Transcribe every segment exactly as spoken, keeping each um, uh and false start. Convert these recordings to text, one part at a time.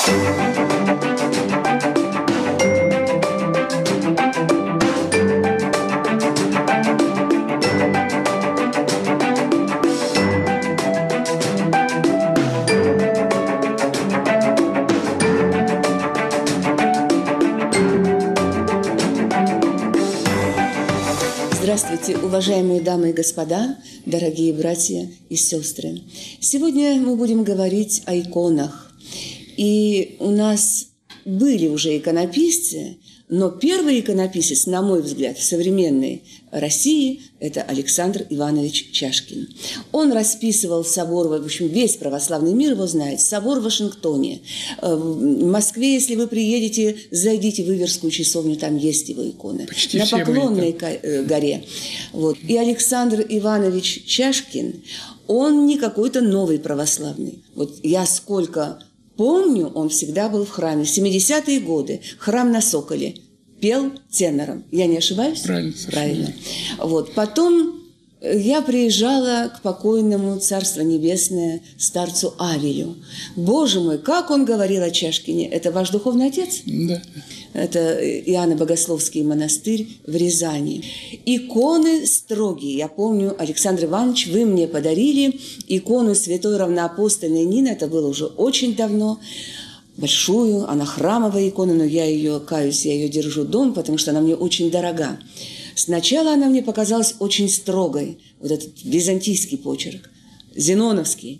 Здравствуйте, уважаемые дамы и господа, дорогие братья и сестры. Сегодня мы будем говорить о иконах. И у нас были уже иконописцы, но первый иконописец, на мой взгляд, в современной России – это Александр Иванович Чашкин. Он расписывал собор, в общем, весь православный мир его знает, собор в Вашингтоне. В Москве, если вы приедете, зайдите в Иверскую часовню, там есть его иконы. Почти на Поклонной горе. Вот. И Александр Иванович Чашкин, он не какой-то новый православный. Вот я сколько помню, он всегда был в храме. В семидесятые годы храм на Соколе пел тенором. Я не ошибаюсь? Правильно. Правильно. Вот. Потом я приезжала к покойному, Царство Небесное, старцу Авелю. Боже мой, как он говорил о Чашкине. Это ваш духовный отец? Да. Это Иоанно-Богословский монастырь в Рязани. Иконы строгие. Я помню, Александр Иванович, вы мне подарили икону святой равноапостольной Нины. Это было уже очень давно. Большую, она храмовая икона, но я ее, каюсь, я ее держу дома, потому что она мне очень дорога. Сначала она мне показалась очень строгой, вот этот византийский почерк, зеноновский.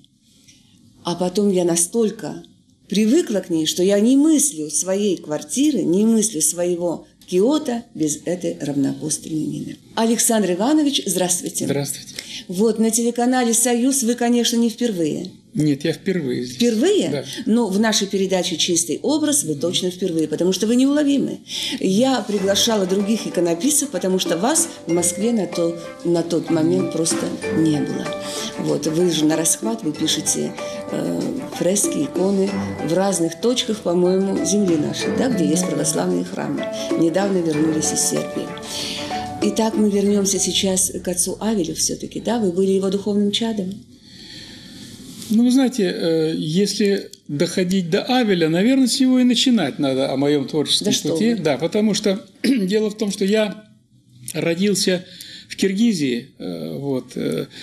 А потом я настолько привыкла к ней, что я не мыслю своей квартиры, не мыслю своего Киота без этой равноапостольной Нины. Александр Иванович, здравствуйте. Здравствуйте. Вот на телеканале «Союз» вы, конечно, не впервые. Нет, я впервые здесь. Впервые? Да. Но в нашей передаче «Чистый образ» вы точно впервые, потому что вы неуловимы. Я приглашала других иконописцев, потому что вас в Москве на, то, на тот момент просто не было. Вот, вы же на расхват, вы пишете э, фрески, иконы в разных точках, по-моему, земли нашей, да, где есть православные храмы. Недавно вернулись из Сербии. Итак, мы вернемся сейчас к отцу Авелю все-таки, да? Вы были его духовным чадом? Ну, вы знаете, если доходить до Авеля, наверное, с него и начинать надо о моем творческом да пути. Что да, потому что дело в том, что я родился в Киргизии. Вот.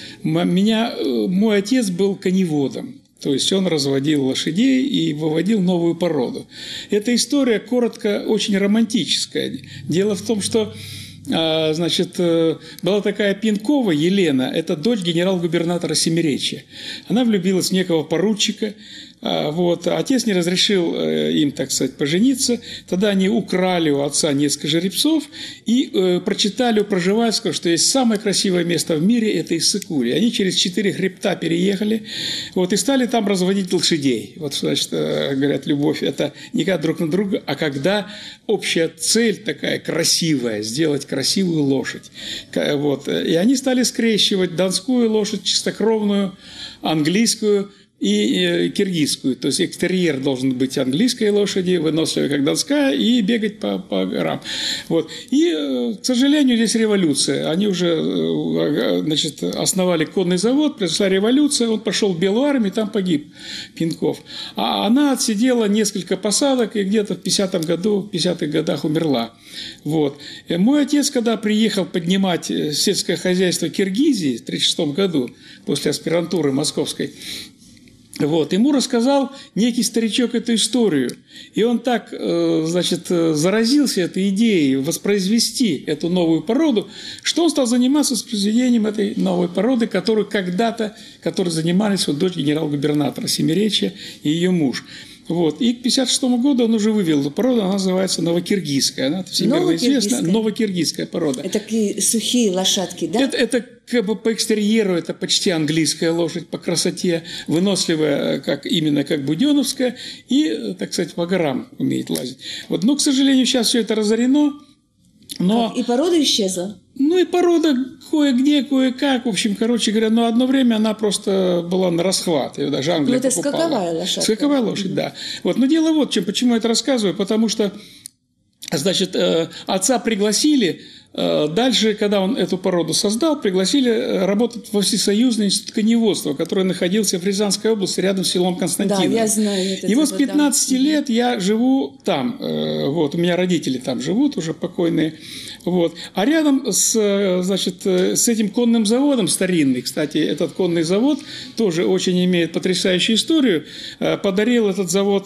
Меня, мой отец был коневодом. То есть он разводил лошадей и выводил новую породу. Эта история, коротко, очень романтическая. Дело в том, что значит, была такая Пинкова Елена, это дочь генерал-губернатора Семиречья. Она влюбилась в некого поручика. Вот. Отец не разрешил им, так сказать, пожениться. Тогда они украли у отца несколько жеребцов и э, прочитали у Пржевальского, что есть самое красивое место в мире – это Иссык-Куль. Они через четыре хребта переехали вот, и стали там разводить лошадей. Вот, значит, говорят, любовь – это не когда друг на друга, а когда общая цель такая красивая – сделать красивую лошадь. Вот. И они стали скрещивать донскую лошадь, чистокровную, английскую и киргизскую. То есть экстерьер должен быть английской лошади, выносливой, как донская, и бегать по, по горам. Вот. И, к сожалению, здесь революция. Они уже, значит, основали конный завод, произошла революция, он пошел в Белую армию, там погиб Пинков. А она отсидела несколько посадок и где-то в пятидесятом году, в пятидесятых годах умерла. Вот. И мой отец, когда приехал поднимать сельское хозяйство Киргизии в тридцать шестом году, после аспирантуры московской, вот, ему рассказал некий старичок эту историю. И он так, значит, заразился этой идеей воспроизвести эту новую породу, что он стал заниматься воспроизведением этой новой породы, которую когда-то, которой занимались вот дочь генерал-губернатора Семиречья и ее муж. Вот. И к пятьдесят шестому году он уже вывел эту породу, она называется новокиргизская. Она всемирно известная, новокиргизская порода. Это такие сухие лошадки, да? Это, это как бы по экстерьеру, это почти английская лошадь по красоте, выносливая как, именно как буденовская, и, так сказать, по горам умеет лазить. Вот. Но, к сожалению, сейчас все это разорено. Но... Как? И порода исчезла? Ну, и порода кое-где, кое-как. В общем, короче говоря, но одно время она просто была на расхват. Ее даже Англия покупала. Ну, это покупала. скаковая лошадь. Скаковая лошадь, mm-hmm. да. Вот. Но дело вот в чем, почему я это рассказываю. Потому что, значит, отца пригласили Дальше, когда он эту породу создал, пригласили работать во Всесоюзный институт коневодства, который находился в Рязанской области, рядом с селом Константиново. Да, я знаю это. И вот с пятнадцати лет я живу там. Вот, у меня родители там живут, уже покойные. Вот. А рядом с, значит, с этим конным заводом старинный, кстати, этот конный завод тоже очень имеет потрясающую историю. Подарил этот завод,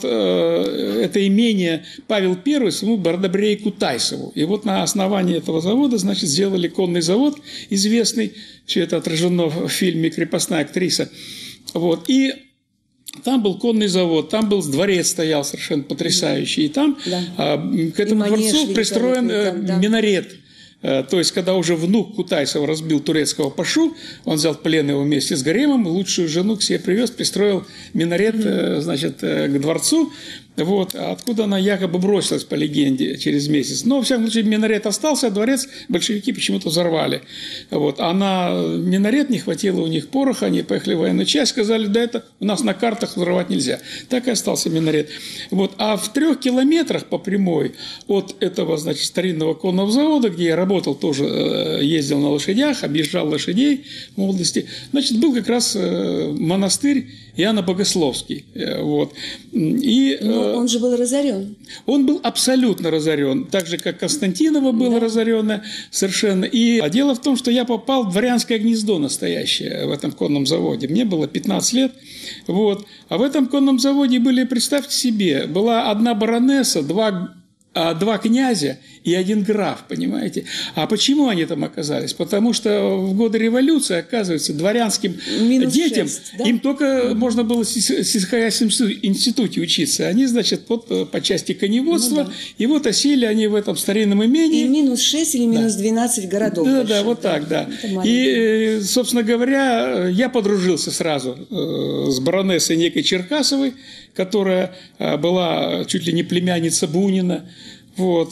это имение Павел Первый своему Бардобрею Кутайсову. И вот на основании этого завода, значит, сделали конный завод известный. Все это отражено в фильме «Крепостная актриса». Вот. И там был конный завод, там был дворец стоял совершенно потрясающий. И там да. а, к этому дворцу пристроен там, да. минарет. То есть, когда уже внук Кутайсова разбил турецкого пашу, он взял в плен его вместе с гаремом, лучшую жену к себе привез, пристроил минарет, mm-hmm. значит, к дворцу. Вот, откуда она якобы бросилась, по легенде, через месяц. Но, во всяком случае, минарет остался, а дворец большевики почему-то взорвали. Вот, а на минарет не хватило у них пороха, они поехали в военную часть, сказали, да это у нас на картах взорвать нельзя. Так и остался минарет. Вот, а в трех километрах по прямой от этого, значит, старинного конного завода, где я работал, тоже ездил на лошадях, объезжал лошадей в молодости, значит, был как раз монастырь Иоанна Богословский. Вот. И, Но он же был разорен. Он был абсолютно разорен, так же, как Константиново было да. разорено совершенно. И а дело в том, что я попал в дворянское гнездо настоящее в этом конном заводе. Мне было пятнадцать лет. Вот. А в этом конном заводе были, представьте себе, была одна баронесса, два, два князя и один граф, понимаете? А почему они там оказались? Потому что в годы революции, оказывается, дворянским Минус детям шесть, да? им только mm-hmm. можно было в сельскохозяйственном институте учиться. Они, значит, вот, по части коневодства, ну, да. и вот осели они в этом старинном имении. И минус шесть или минус да. двенадцать городов. Да, да, вот да. так, да. И, собственно говоря, я подружился сразу с баронессой некой Черкасовой, которая была чуть ли не племянница Бунина. Вот.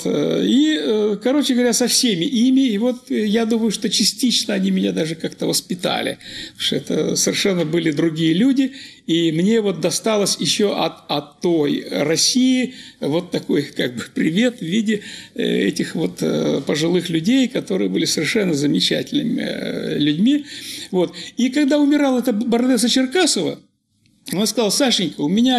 И, короче говоря, со всеми ими. И вот я думаю, что частично они меня даже как-то воспитали. Потому что это совершенно были другие люди. И мне вот досталось еще от, от той России вот такой как бы привет в виде этих вот пожилых людей, которые были совершенно замечательными людьми. Вот. И когда умирала эта баронесса Черкасова, она сказала: Сашенька, у меня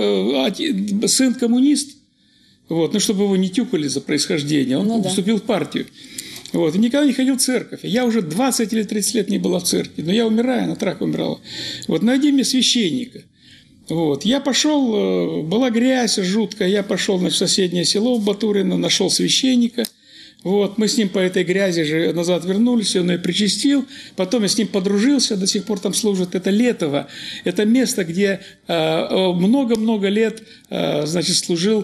отец, сын коммунист. Вот, ну, чтобы его не тюкали за происхождение, он ну, вступил да. в партию. Вот, и никогда не ходил в церковь. Я уже двадцать или тридцать лет не была в церкви, но я умираю, на трак умирала. Вот, найди мне священника. Вот, я пошел, была грязь жуткая, я пошел в соседнее село в Батурино, нашел священника. Вот, мы с ним по этой грязи же назад вернулись, он ее причастил, потом я с ним подружился, до сих пор там служит. Это Летово, это место, где много-много лет, значит, служил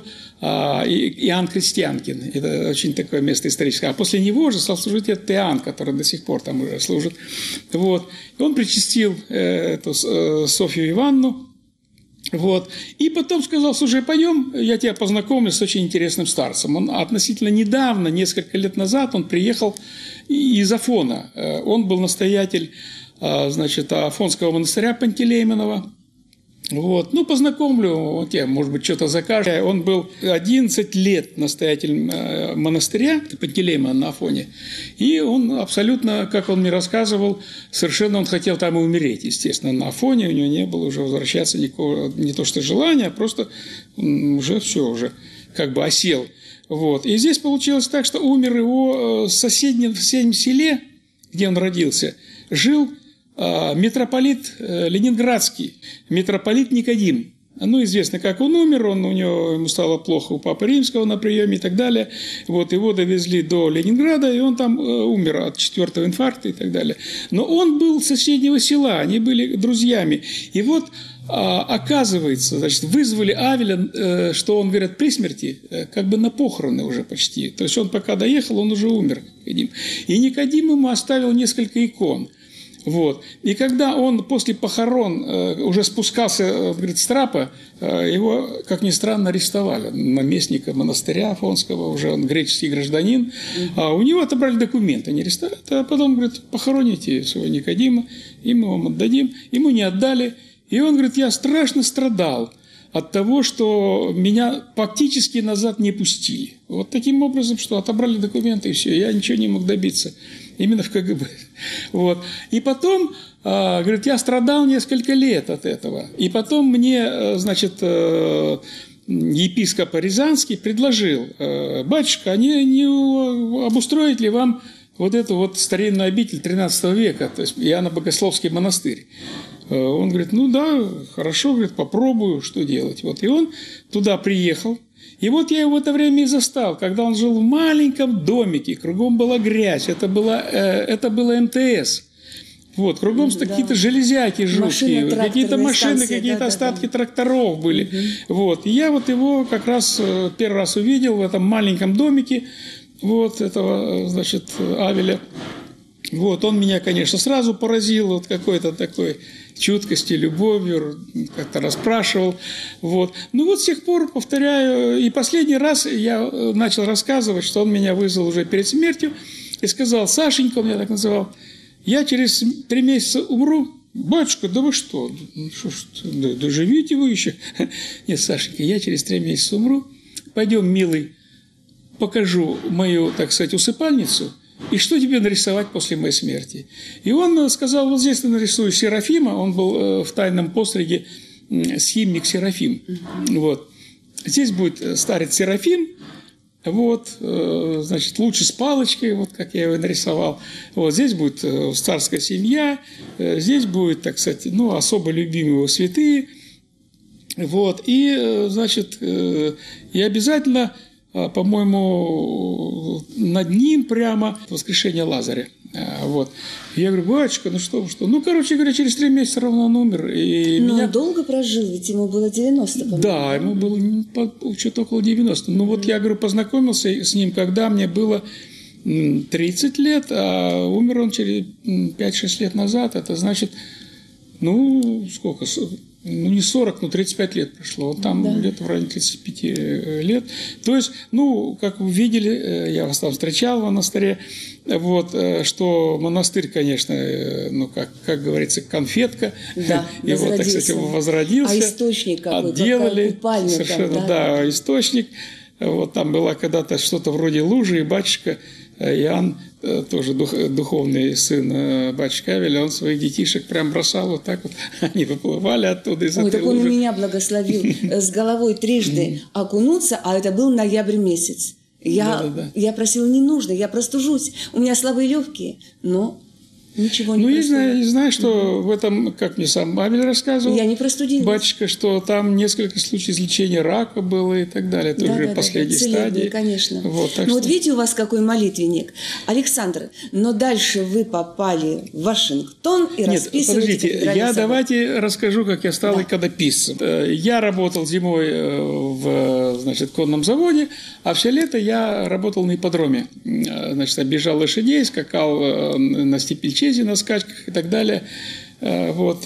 Иоанн Крестьянкин. Это очень такое место историческое. А после него же стал служить этот Иоанн, который до сих пор там уже служит. Вот. И он причастил эту Софью Ивановну. Вот. И потом сказал: слушай, пойдем, я тебя познакомлю с очень интересным старцем. Он относительно недавно, несколько лет назад, он приехал из Афона. Он был настоятель, значит, Афонского монастыря Пантелеймонова. Вот. Ну, познакомлю, он тебе, может быть, что-то закажет. Он был одиннадцать лет настоятелем монастыря Пантелеймона на Афоне. И он абсолютно, как он мне рассказывал, совершенно он хотел там и умереть, естественно, на Афоне. У него не было уже возвращаться никакого, не то что желания, а просто уже все, уже как бы осел. Вот. И здесь получилось так, что умер его в соседнем, в соседнем селе, где он родился, жил митрополит ленинградский, митрополит Никодим. Ну, известно, как он умер, он, у него ему стало плохо у Папы Римского на приеме и так далее. Вот, его довезли до Ленинграда, и он там умер от четвертого инфаркта и так далее. Но он был с соседнего села, они были друзьями. И вот, оказывается, значит, вызвали Авеля, что он, говорят, при смерти, как бы на похороны уже почти. То есть он пока доехал, он уже умер, Никодим. И Никодим ему оставил несколько икон. Вот. И когда он после похорон э, уже спускался, э, говорит, с трапа, э, его, как ни странно, арестовали. Наместника монастыря Афонского, уже он греческий гражданин. Mm-hmm. А у него отобрали документы, не арестовали. А потом, говорит, похороните своего Никодима, и мы вам отдадим. Ему не отдали. И он говорит: я страшно страдал от того, что меня фактически назад не пустили. Вот таким образом, что отобрали документы, и все, я ничего не мог добиться. Именно в ка гэ бэ. Вот. И потом, говорит, я страдал несколько лет от этого. И потом мне, значит, епископ Рязанский предложил: батюшка, а не, не обустроить ли вам вот эту вот старинную обитель тринадцатого века, то есть Иоанно-Богословский монастырь? Он говорит, ну да, хорошо, говорит, попробую, что делать. Вот. И он туда приехал. И вот я его в это время и застал, когда он жил в маленьком домике, кругом была грязь, это было, это было эм тэ эс. Вот, кругом да. какие-то железяки жуткие, какие-то машины, какие-то да, остатки да, да. тракторов были. Угу. Вот. И я вот его как раз первый раз увидел в этом маленьком домике, вот, этого, значит, Авеля. Вот, он меня, конечно, сразу поразил, вот какой-то такой чуткостью, любовью, как-то расспрашивал. Вот. Ну вот с тех пор, повторяю, и последний раз я начал рассказывать, что он меня вызвал уже перед смертью и сказал: Сашенька, он меня так называл, я через три месяца умру. Батюшка, да вы что? Что, что да, да живите вы еще. Нет, Сашенька, я через три месяца умру. Пойдем, милый, покажу мою, так сказать, усыпальницу. И что тебе нарисовать после моей смерти? И он сказал, вот здесь ты нарисуешь Серафима. Он был в тайном постриге схимник Серафим. Вот. Здесь будет старец Серафим. Вот, значит, лучше с палочкой, вот как я его нарисовал. Вот здесь будет царская семья. Здесь будет, так сказать, ну, особо любимые его святые. Вот. И, значит, и обязательно, по-моему, над ним прямо воскрешение Лазаря. Вот. Я говорю, батюшка, ну что, что? Ну, короче говоря, через три месяца равно он умер. И Но меня... он долго прожил, ведь ему было девяносто, по-моему. Да, ему было что-то около девяноста. Ну, вот я, говорю, познакомился с ним, когда мне было тридцать лет, а умер он через пять-шесть лет назад. Это значит, ну, сколько... Ну, не сорок, но тридцать пять лет прошло. Он там да. где-то в районе тридцати пяти лет. То есть, ну, как вы видели, я вас там встречал в монастыре, вот, что монастырь, конечно, ну, как, как говорится, конфетка. Да, его, так сказать, возродился. А источник какой? Отделали. Купальня совершенно, там, да? да, источник. Вот там была когда-то что-то вроде лужи, и батюшка Иоанн, тоже дух, духовный сын батюшки Авеля, он своих детишек прям бросал вот так вот, они выплывали оттуда из Ой, этой так он лужи. меня благословил с головой трижды окунуться, а это был ноябрь месяц. Я, да, да, да. я просила, не нужно, я простужусь, у меня слабые легкие, но... Ничего не Ну, я знаю, я знаю, что угу. в этом, как мне сам Авель рассказывал, я не простудилась. Батюшка, что там несколько случаев излечения рака было и так далее. Это да, уже да, последней да, стадии. Конечно. Вот, ну, что... вот видите, у вас какой молитвенник. Александр, но дальше вы попали в Вашингтон и Нет, расписываете. Подождите, я давайте расскажу, как я стал да. иконописцем. Я работал зимой в, значит, конном заводе, а все лето я работал на ипподроме. Значит, объезжал лошадей, скакал на степельче на скачках и так далее. Вот.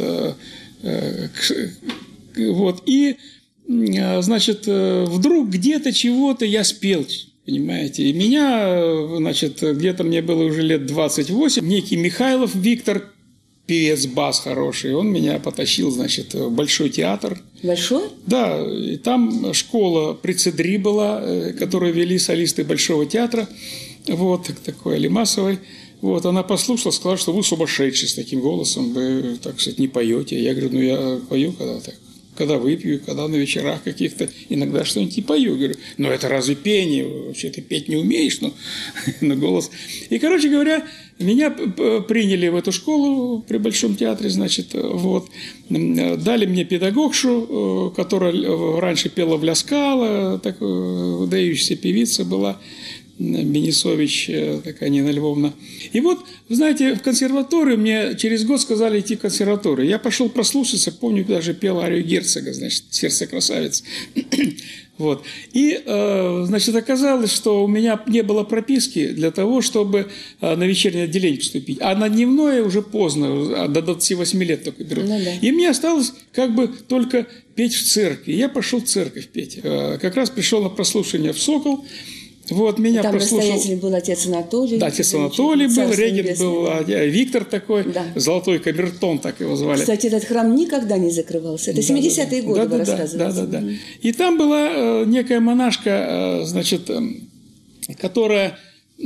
Вот. И, значит, вдруг где-то чего-то я спел, понимаете. И меня, значит, где-то мне было уже лет двадцать восемь, некий Михайлов Виктор, певец бас хороший, он меня потащил, значит, в Большой театр. Большой? Да, и там школа при Цедри была, которую вели солисты Большого театра, вот, такой Алимасовой. Вот, она послушала, сказала, что вы сумасшедший с таким голосом, вы, так сказать, не поете. Я говорю, ну я пою когда так, когда выпью, когда на вечерах каких-то, иногда что-нибудь и пою. Говорю, ну это разве пение? Вообще ты петь не умеешь, но на голос. И, короче говоря, меня приняли в эту школу при Большом театре, значит, вот. Дали мне педагогшу, которая раньше пела в Ля Скала, такая выдающаяся певица была. Бенисович, такая Нина Львовна. И вот, вы знаете, в консерваторию мне через год сказали идти в консерваторию. Я пошел прослушаться, помню, даже пел арию Герцога, значит, «Сердце красавицы». Вот. И, значит, оказалось, что у меня не было прописки для того, чтобы на вечернее отделение поступить. А на дневное уже поздно, до двадцати восьми лет только берут. Ну, да. И мне осталось как бы только петь в церкви. Я пошел в церковь петь. Как раз пришел на прослушивание в «Сокол». Вот, меня там прослушал... настоятелем был отец Анатолий. Да, отец Анатолий был, регент небесный, был, да. Виктор такой, да. Золотой камертон, так его звали. Кстати, этот храм никогда не закрывался. Это семидесятые годы, да, вы да, рассказываете. Да, да, да. И там была э, некая монашка, э, значит, э, которая, э,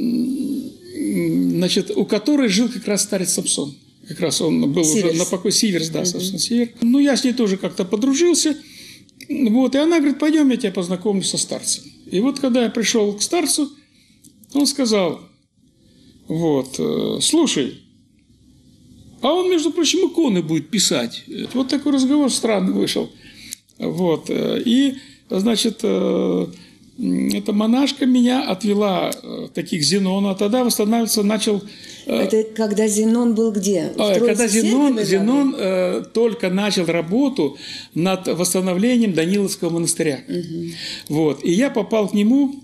значит, у которой жил как раз старец Самсон. Как раз он был Сиверс. уже на покой, Сиверс, да, угу. собственно, Сиверс. Ну, я с ней тоже как-то подружился. Вот, и она говорит, пойдем, я тебя познакомлю со старцем. И вот, когда я пришел к старцу, он сказал, вот, э, слушай, а он, между прочим, иконы будет писать. Вот такой разговор странный вышел. Вот, э, и, значит, э, эта монашка меня отвела э, таких Зенона, а тогда восстанавливаться начал... Э, Это когда Зенон был где? Э, когда Зенон, Зенон э, только начал работу над восстановлением Даниловского монастыря. Угу. Вот, и я попал к нему...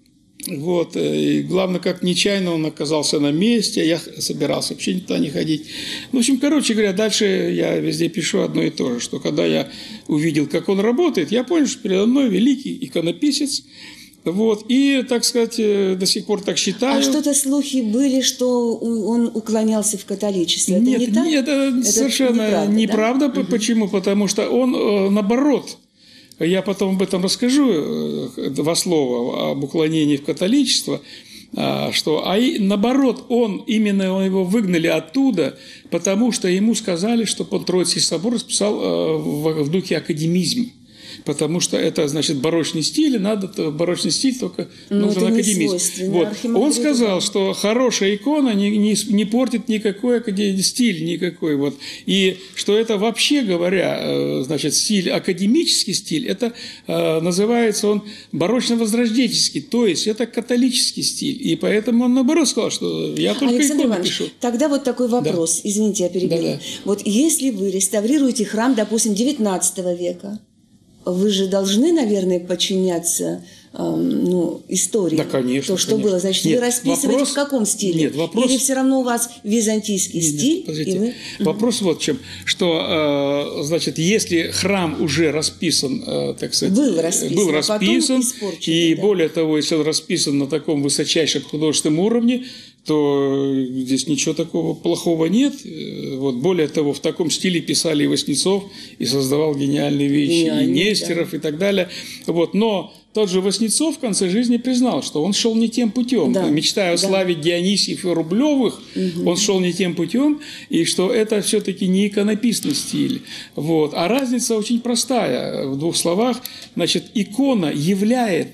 Вот, и главное, как нечаянно он оказался на месте, я собирался вообще никуда не ходить. В общем, короче говоря, дальше я везде пишу одно и то же, что когда я увидел, как он работает, я понял, что передо мной великий иконописец, вот, и, так сказать, до сих пор так считаю. А что-то слухи были, что он уклонялся в католичестве? Это нет, не так? Нет, это, это совершенно неправда. неправда да? Почему? Угу. Потому что он, наоборот... Я потом об этом расскажу, два слова об уклонении в католичество, что, а и, наоборот, он, именно его выгнали оттуда, потому что ему сказали, чтобы он Троицкий собор расписал в, в духе академизма. Потому что это, значит, барочный стиль, и надо барочный стиль, только но нужен академизм. Вот. Он сказал, что хорошая икона не, не, не портит никакой стиль, никакой. Вот. И что это, вообще говоря, значит, стиль, академический стиль, это называется он барочно-возрожденческий, то есть это католический стиль. И поэтому он, наоборот, сказал, что я только Александр икону Иванович, пишу. Тогда вот такой вопрос, да. Извините, я перебила. Да, да. Вот если вы реставрируете храм, допустим, девятнадцатого века, вы же должны, наверное, подчиняться э, ну, истории. Да, конечно. То, что конечно. было. Значит, нет, вы расписываете вопрос... в каком стиле? Нет, вопрос... Или все равно у вас византийский нет, стиль? Нет, и вы... Вопрос вот в чем. Что, э, значит, если храм уже расписан, э, так сказать... Был расписан, был расписан и да. более того, если он расписан на таком высочайшем художественном уровне, то здесь ничего такого плохого нет. Вот, более того, в таком стиле писали и Васнецов, и создавал гениальные вещи, Гениальный, и Нестеров, да. и так далее. Вот, но тот же Васнецов в конце жизни признал, что он шел не тем путем. Да. Мечтая о да. славе Дионисиев и Рублевых, угу. он шел не тем путем, и что это все-таки не иконописный стиль. Вот. А разница очень простая. В двух словах, значит, икона являет,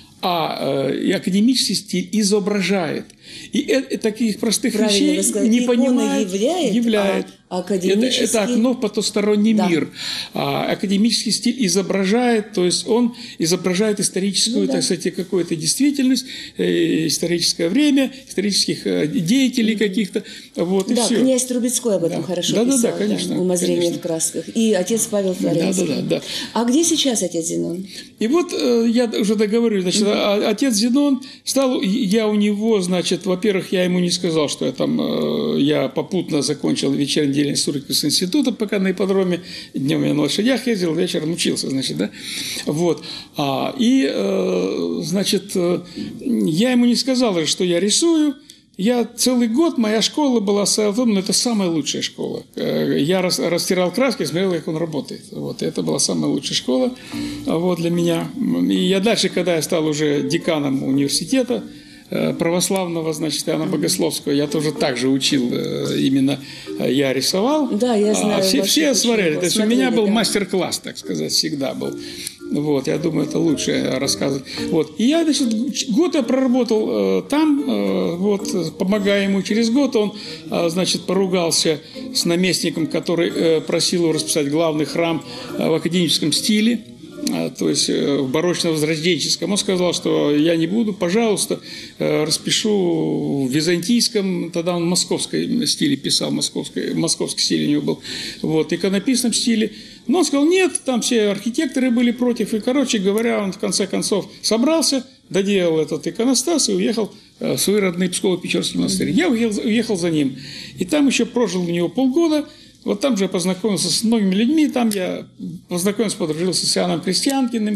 а э, академический стиль изображает. И это, таких простых Правильно вещей не понимает, являет, являет. А академический... это, это окно в потусторонний да. мир. А академический стиль изображает, то есть он изображает историческую, ну, да. так сказать, какую-то действительность, э, историческое время, исторических э, деятелей mm-hmm. каких-то. Вот, и да, все. князь Трубецкой об этом да. хорошо да, писал. Да, да, конечно. Да, «Умозрение конечно. в красках». И отец Павел Флоренский. Да, да, да, да. А где сейчас отец Зенон? И вот э, я уже договорю, значит, mm-hmm. отец Зенон стал, я у него, значит, во-первых, я ему не сказал, что я там, э, я попутно закончил вечерний день с института, пока на ипподроме, днем я на лошадях ездил, вечером учился, значит, да, вот, а, и, э, значит, э, я ему не сказал, что я рисую. Я целый год, моя школа была, ну, это самая лучшая школа. Я растирал краски, смотрел, как он работает. Вот, это была самая лучшая школа вот, для меня. И я дальше, когда я стал уже деканом университета православного, значит, Иоанна Богословского, я тоже так же учил, именно я рисовал. Да, я знаю. А все, все смотрели. То есть у меня был да. мастер-класс, так сказать, всегда был. Вот, я думаю, это лучше рассказывать. Вот. И я, значит, год я проработал э, там, э, вот, помогая ему. Через год он, э, значит, поругался с наместником, который э, просил его расписать главный храм э, в академическом стиле, э, то есть э, в барочно-возрожденческом. Он сказал, что я не буду, пожалуйста, э, распишу в византийском, тогда он в московском стиле писал, московский, московский стиль у него был, вот, иконописном стиле. Но он сказал, нет, там все архитекторы были против. И, короче говоря, он в конце концов собрался, доделал этот иконостас и уехал в свой родной Псково-Печорский монастырь. Я уехал, уехал за ним. И там еще прожил у него полгода. Вот там же я познакомился с многими людьми. Там я познакомился, подружился с Иоанном Крестьянкиным.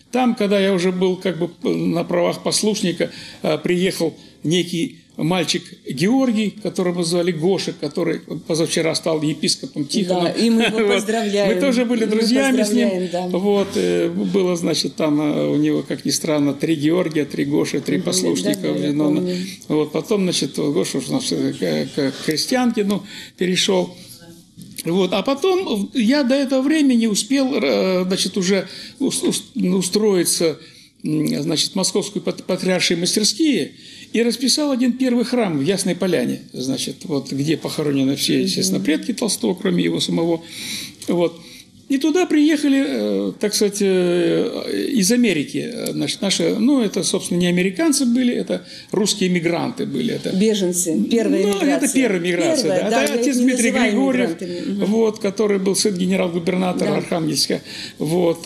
Там, когда я уже был как бы на правах послушника, приехал некий мальчик Георгий, которого звали Гоша, который позавчера стал епископом Тихоном. Да, и мы его поздравляем. Мы тоже были друзьями с ним. Да. Вот, было, значит, там у него, как ни странно, три Георгия, три Гоши, три послушника. Да, да, ну, вот, потом, значит, Гоша к христианке ну, перешел. Вот. А потом я до этого времени успел, значит, уже устроиться, значит, в Московскую патриаршие мастерские и расписал один первый храм в Ясной Поляне, значит, вот, где похоронены все, естественно, предки Толстого, кроме его самого. Вот. И туда приехали, так сказать, из Америки. Значит, наши, ну, это, собственно, не американцы были, это русские мигранты были. Это, беженцы, первая ну, миграция. Это первая миграция, первая, да. да. Это отец Дмитрий Григорьев, угу. вот, который был сын генерал-губернатора да. Архангельска. Вот,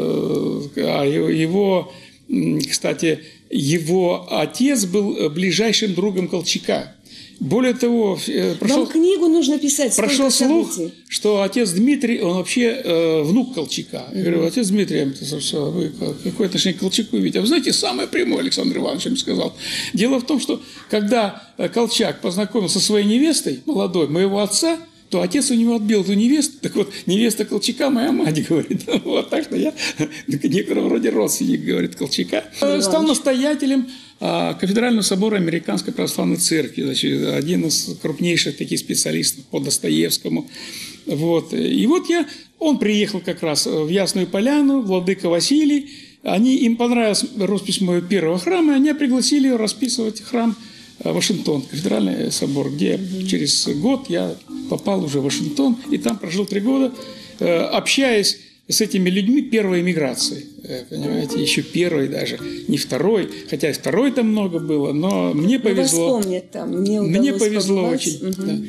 а его, кстати, его отец был ближайшим другом Колчака. Более того, прошел, вам книгу нужно писать. Прошел слух, что отец Дмитрий, он вообще э, внук Колчака. Я говорю, отец Дмитрий, вы какое отношение к Колчаку видите? А вы знаете, самое прямое, Александр Иванович им сказал. Дело в том, что когда Колчак познакомился со своей невестой, молодой, моего отца, то отец у него отбил эту невесту. Так вот, невеста Колчака моя мать, говорит. Вот так что я некоторого вроде родственник, говорит, Колчака. Стал настоятелем Кафедрального собора Американской православной церкви, значит, один из крупнейших таких специалистов по Достоевскому. Вот. И вот я, он приехал как раз в Ясную Поляну, владыка Василий. Они, им понравилась роспись моего первого храма, и они пригласили расписывать храм Вашингтон, Кафедральный собор, где mm-hmm. через год я попал уже в Вашингтон, и там прожил три года, общаясь с этими людьми первой эмиграции, понимаете, еще первой даже, не второй, хотя и второй там много было, но мне повезло. Вас помнят там, мне удалось Мне повезло побывать. очень. Угу. Да.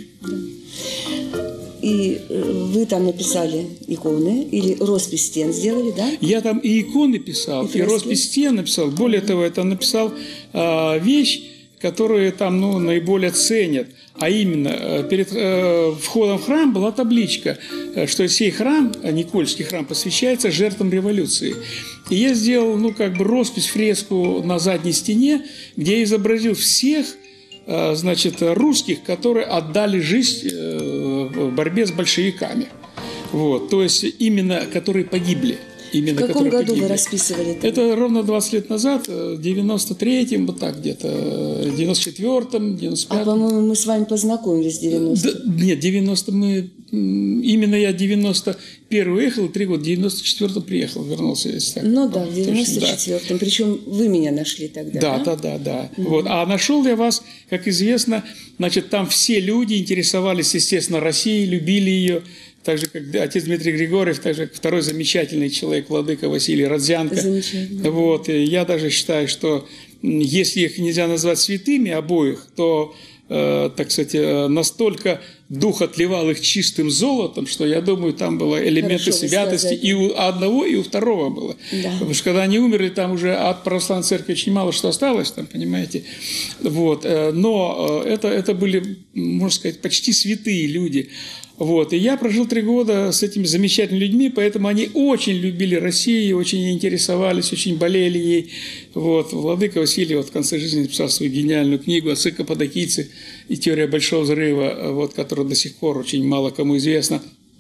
И вы там написали иконы или роспись стен сделали, да? Я там и иконы писал, и, и роспись стен написал. Более угу. того, я там написал а, вещь, которые там ну, наиболее ценят. А именно, перед э, входом в храм была табличка, что сей храм, Никольский храм, посвящается жертвам революции. И я сделал, ну, как бы роспись, фреску на задней стене, где я изобразил всех, э, значит, русских, которые отдали жизнь э, в борьбе с большевиками. Вот, то есть, именно, которые погибли. Именно, в каком году погибли. Вы расписывали это? Это ровно двадцать лет назад, в девяносто третьем, вот так где-то, девяносто четвёртом, девяносто пятом. А, по-моему, мы с вами познакомились в девяностом. Да, нет, девяносто мы... Именно я девяносто первый уехал, три года, в девяносто четвёртом приехал, вернулся. Если так. Ну да, в девяносто четвёртом. Да. Причем вы меня нашли тогда, да? Да, да, да, да. Угу. Вот. А нашел я вас, как известно, значит, там все люди интересовались, естественно, Россией, любили ее. Так же, как отец Дмитрий Григорьев, так же, как второй замечательный человек, владыка Василий Родзянко. Замечательно. Вот. И я даже считаю, что если их нельзя назвать святыми обоих, то, э, так сказать, настолько дух отливал их чистым золотом, что, я думаю, там было элементы Хорошо, святости и у одного, и у второго было. Да. Потому что когда они умерли, там уже от православной церкви очень мало что осталось, там, понимаете. Вот. Но это, это были, можно сказать, почти святые люди. Вот. И я прожил три года с этими замечательными людьми, поэтому они очень любили Россию, очень интересовались, очень болели ей. Вот. Владыка Василий вот в конце жизни написал свою гениальную книгу «Отцы Каппадокийцы» и «Теория большого взрыва», вот, которая до сих пор очень мало кому известна.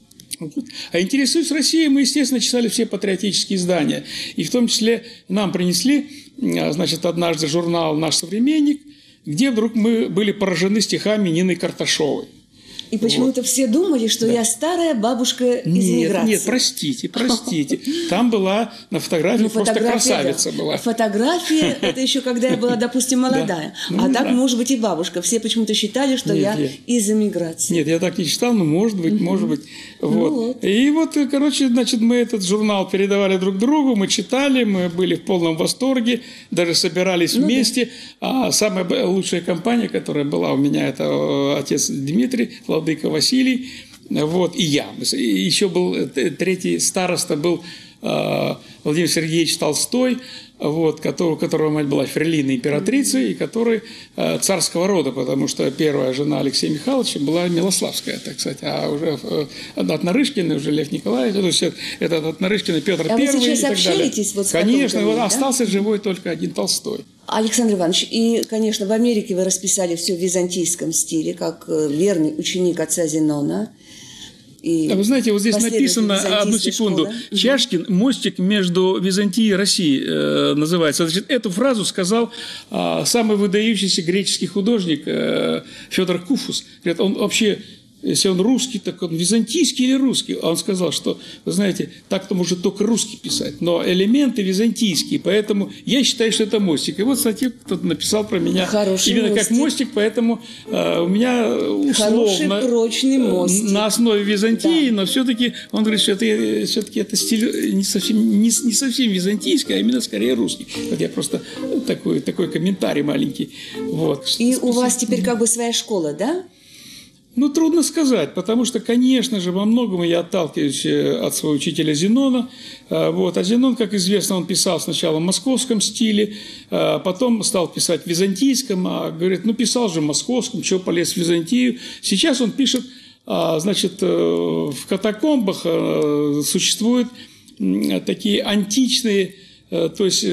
А интересуясь Россией, мы, естественно, читали все патриотические издания. И в том числе нам принесли, значит, однажды журнал «Наш современник», где вдруг мы были поражены стихами Нины Карташовой. И почему-то вот. Все думали, что да. я старая бабушка из нет, миграции. Нет, простите, простите. Там была на фотографии ну, просто красавица да. была. Фотография, это еще когда я была, допустим, молодая. Да. Ну, а так, да. может быть, и бабушка. Все почему-то считали, что нет, я нет. из эмиграции. Нет, я так не считал, но может быть, угу. может быть. Вот. Ну, вот. И вот, короче, значит, мы этот журнал передавали друг другу, мы читали, мы были в полном восторге, даже собирались ну, вместе. Да. А самая лучшая компания, которая была у меня, это отец Дмитрий, владыка Василий, вот, и я. И еще был третий староста, был Владимир Сергеевич Толстой, вот, который, у которого мать была фрейлиной императрицей, и который э, царского рода, потому что первая жена Алексея Михайловича была Милославская, так сказать, а уже э, от Нарышкина уже Лев Николаевич, то есть это от Нарышкина Петр а Первый вы сейчас и так общаетесь далее. Вот с Конечно, вот да? остался живой только один Толстой. Александр Иванович, и, конечно, в Америке вы расписали все в византийском стиле, как верный ученик отца Зенона. И а вы знаете, вот здесь написано, одну секунду, школы. Чашкин «Мостик между Византией и Россией» э, называется. Значит, эту фразу сказал э, самый выдающийся греческий художник э, Федор Куфус. Говорит, он вообще, если он русский, так он византийский или русский? Он сказал, что, вы знаете, так-то может только русский писать, но элементы византийские, поэтому я считаю, что это мостик. И вот, кстати, кто-то написал про меня Хороший именно мостик. как мостик, поэтому э, у меня условно Хороший, прочный мостик. на основе Византии, да. но все-таки он говорит, что это, все-таки это стиль не совсем, не, не совсем византийский, а именно скорее русский. Вот я просто такой, такой комментарий маленький. Вот. И у вас теперь как бы своя школа, да? Ну, трудно сказать, потому что, конечно же, во многом я отталкиваюсь от своего учителя Зенона. Вот. А Зенон, как известно, он писал сначала в московском стиле, потом стал писать в византийском, а говорит, ну, писал же в московском, чего полез в Византию. Сейчас он пишет, значит, в катакомбах существуют такие античные, то есть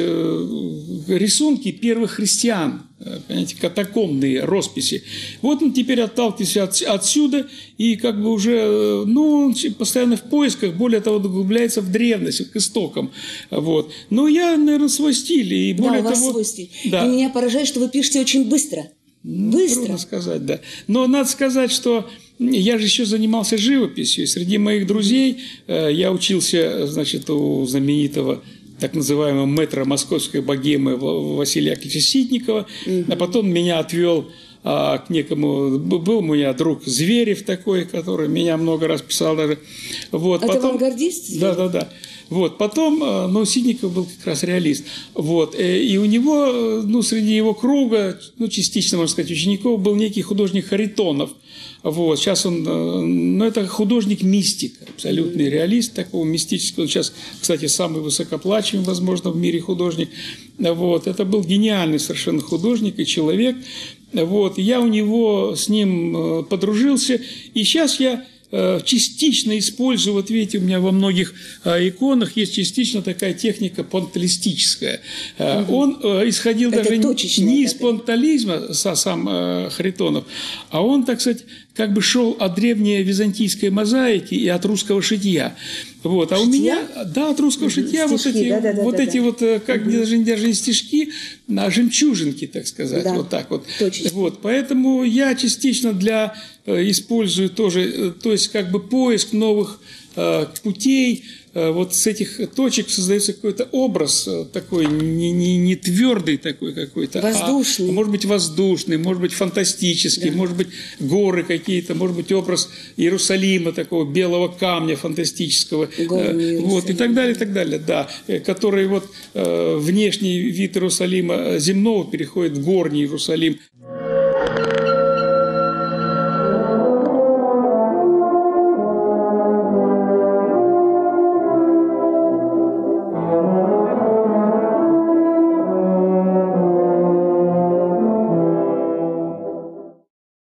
рисунки первых христиан, понимаете, катакомбные росписи. Вот он теперь отталкивается от, отсюда и как бы уже, ну, он постоянно в поисках, более того, углубляется в древность, к истокам. Вот. Но я, наверное, свой стиль. И более да, у вас того, свой стиль. Да. И меня поражает, что вы пишете очень быстро. Быстро. Трудно сказать, да. Но надо сказать, что я же еще занимался живописью. Среди моих друзей я учился, значит, у знаменитого так называемого мэтра московской богемы Василия Яковлевича Ситникова, угу. А потом меня отвел а, к некому, был у меня друг Зверев такой, который меня много раз писал даже. Вот, это потом, авангардист? Да, да, да. Вот, потом, ну, Ситников был как раз реалист. Вот, и у него, ну, среди его круга, ну, частично, можно сказать, учеников, был некий художник Харитонов. Вот, сейчас он, ну, это художник-мистик, абсолютный реалист такого мистического. Он сейчас, кстати, самый высокоплачиваемый, возможно, в мире художник. Вот, это был гениальный совершенно художник и человек. Вот, я у него с ним подружился, и сейчас я частично использую, вот видите, у меня во многих иконах есть частично такая техника понталистическая. Угу. Он исходил это даже не из понтализма, сам Харитонов, а он, так сказать, как бы шел от древней византийской мозаики и от русского шитья. Вот. А шитья? У меня, да, от русского угу. шитья стишки, вот эти, да, да, вот, да, эти да. вот, как угу. даже, даже не стишки, а жемчужинки, так сказать, да. вот так вот. Вот. Поэтому я частично для использую тоже, то есть как бы поиск новых э, путей, э, вот с этих точек создается какой-то образ э, такой не, не, не твердый такой какой-то, воздушный. А может быть воздушный, может быть фантастический, да. может быть горы какие-то, может быть образ Иерусалима такого белого камня фантастического, э, вот и так далее, и так далее, да, который вот э, внешний вид Иерусалима земного переходит в горний Иерусалим.